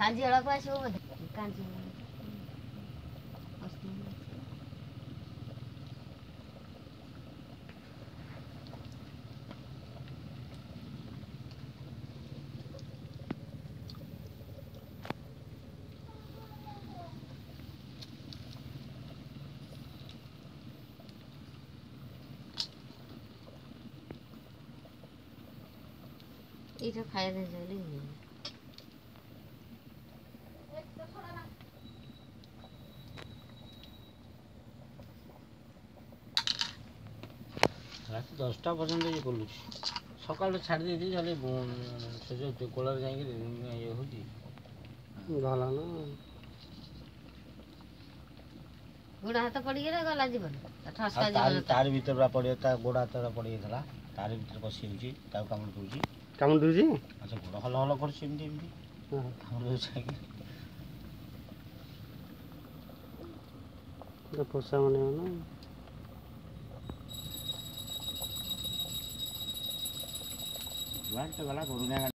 कांजी वाला को आसो बोधे कांजी ये खाया दे चली रात 10टा पर्यंत ये बोलू सकाल छाड़ दे चले से जो कोलर जाएंगे ये होती गला ना गोड़ हाथ पड़ी गला गला जीवन ठसका तार जीवन तार भीतर पूरा पड़ी था गोड़ हाथ पड़ी गला तार भीतर पसी होची तार कामड़ दूजी अच्छा गोड़ हल हल कर सेमती एमती कामड़ दोछा तो पोसा माने ना गला गला